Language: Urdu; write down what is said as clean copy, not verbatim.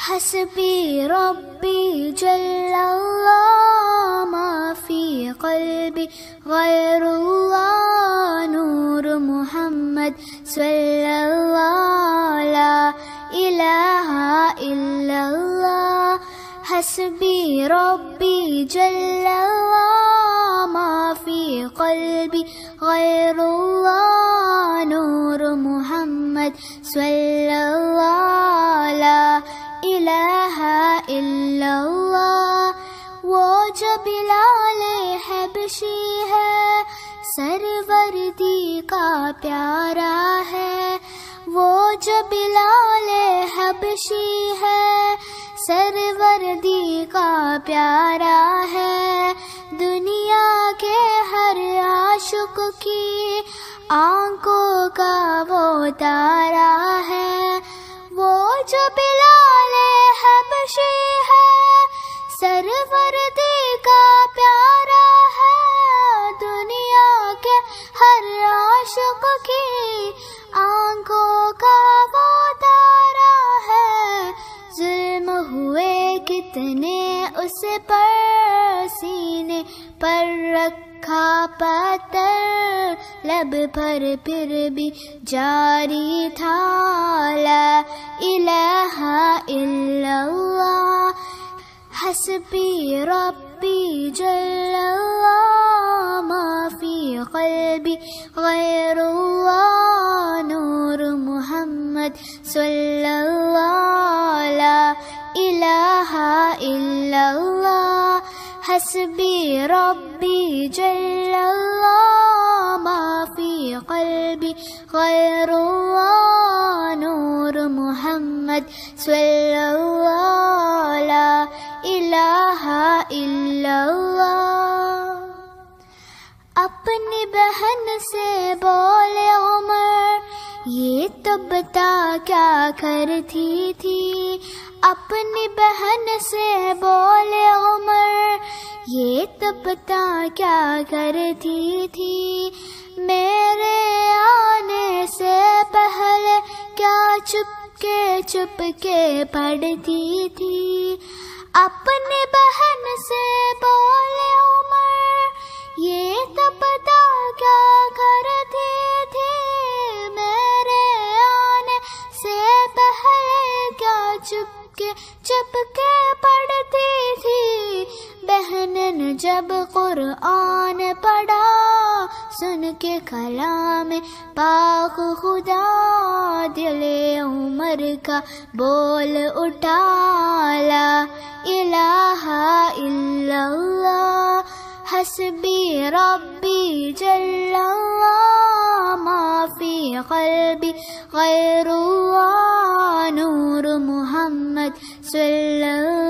حسبي ربي جل الله ما في قلبي غير الله نور محمد صلى الله لا إله إلا الله حسبي ربي جل الله ما في قلبي غير الله نور محمد صلى الله لا الہ الا اللہ. وہ جو بلال حبشی ہے سروردی کا پیارا ہے. وہ جو بلال حبشی ہے سروردی کا پیارا ہے. دنیا کے ہر عاشق کی آنکھوں کا وہ تارا ہے. وہ جو بلال حبشی ہے سروردی کا پیارا ہے. دنیا کے ہر عاشق کی آنکھوں کا وہ تارا ہے. ظلم ہوئے کتنے اس پر سینے پر رکھا پتھر لب پر پھر بھی جاری تھا لا الہ الا اللہ. حسبی ربی جل اللہ ما فی قلبی غیر اللہ نور محمد صلی اللہ لا الہ الا اللہ. حسبی ربی جل اللہ ما فی قلبی غیر اللہ نور محمد صلی اللہ لا الہ الا اللہ. اپنی بہن سے بولے عمر یہ تو بتا کیا کرتی تھی. اپنی بہن سے بولے عمر یہ تو بتا کیا کرتی تھی. میرے آنے سے پہلے کیا چپ کے پڑھتی تھی. اپنی بہن سے بولے عمر یہ تو بتا کیا کرتی تھی. میرے آنے سے پہلے کیا چپ کے پڑھتی تھی. بہن نے جب قرآن پڑھا سن کے کلام پاک خدا دل عمر کا بول اٹھا لا الہ الا اللہ. حسبی ربی جل اللہ ما فی قلبی غیر اللہ نور محمد صلی اللہ